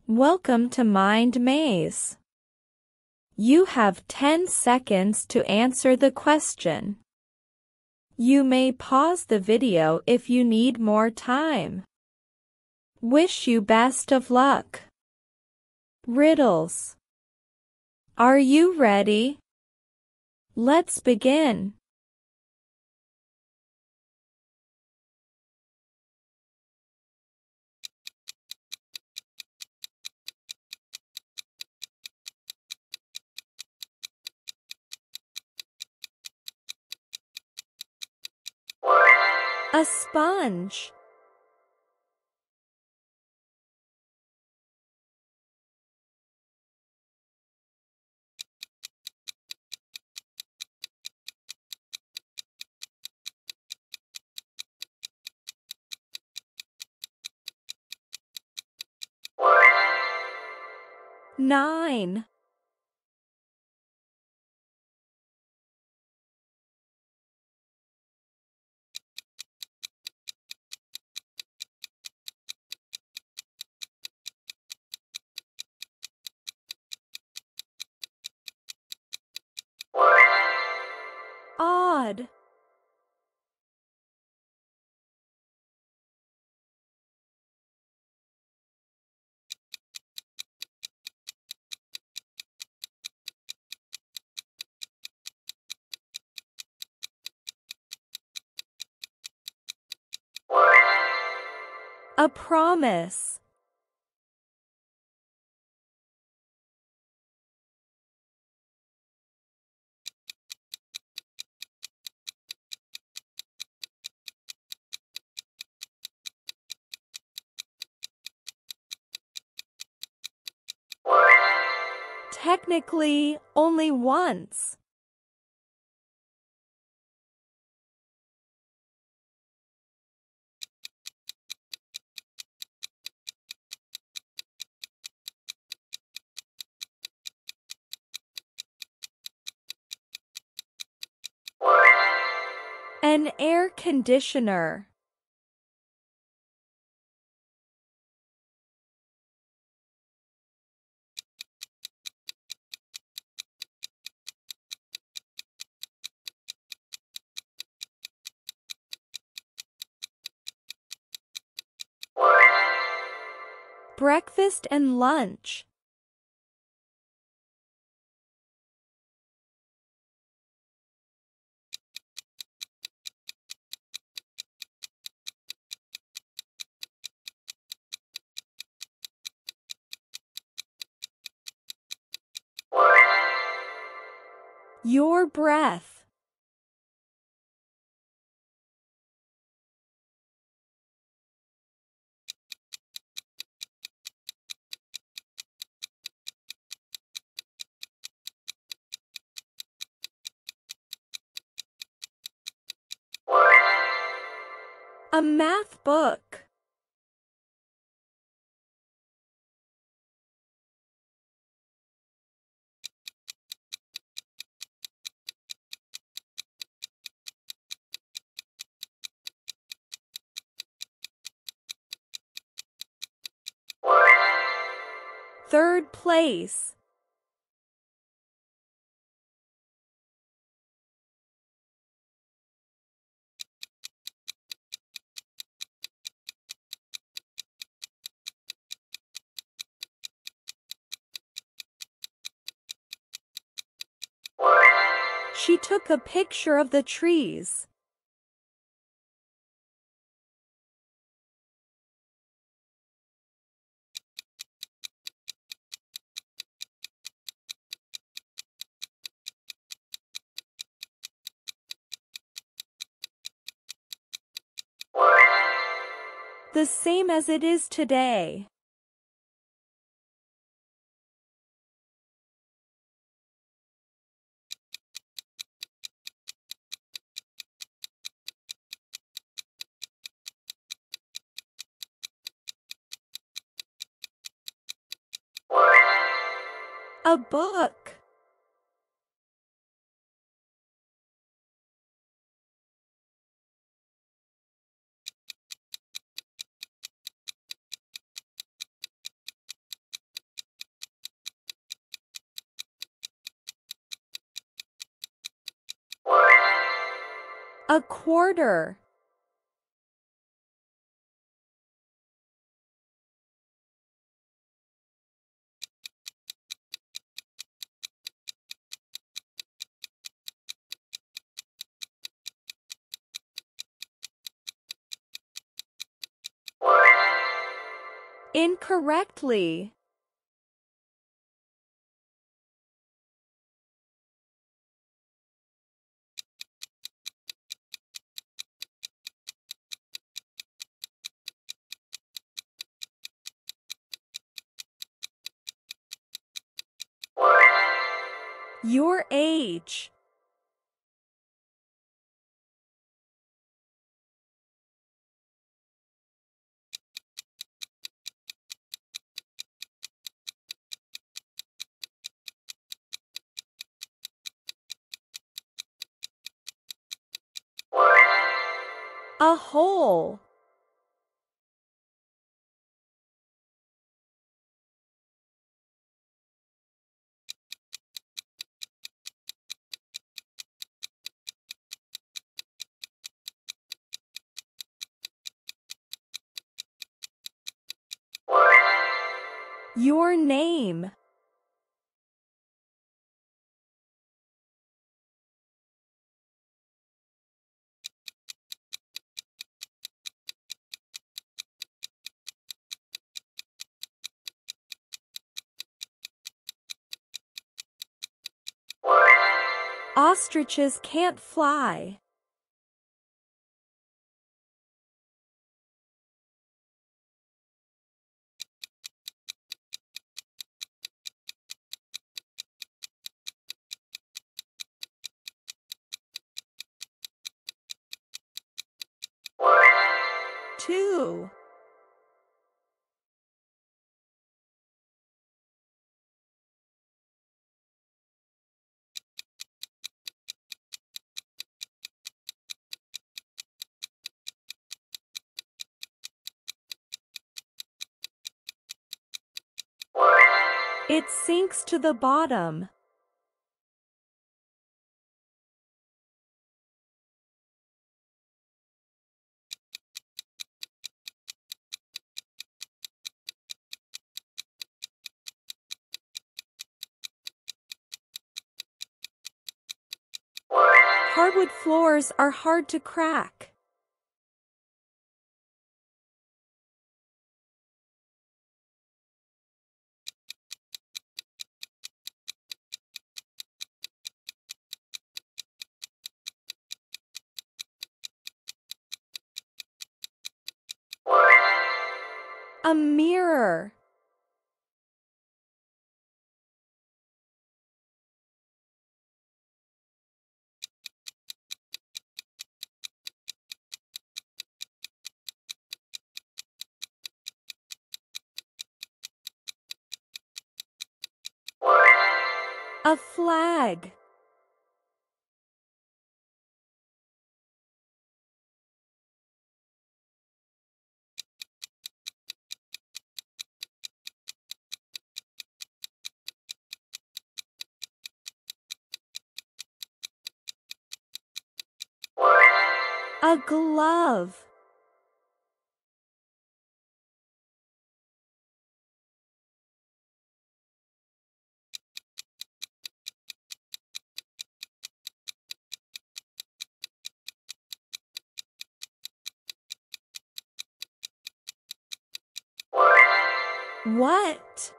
Welcome to Mind Maze. You have 10 seconds to answer the question. You may pause the video if you need more time. Wish you best of luck. Riddles. Are you ready? Let's begin. A sponge. Nine. Odd. A promise. Technically, only once. An air conditioner. Breakfast and lunch. Your breath. A math book. Third place. She took a picture of the trees. The same as it is today. A book. A quarter. Incorrectly. Your age. A hole. Your name. Ostriches can't fly. Two. It sinks to the bottom. Hardwood floors are hard to crack. A mirror. A flag. A glove. What?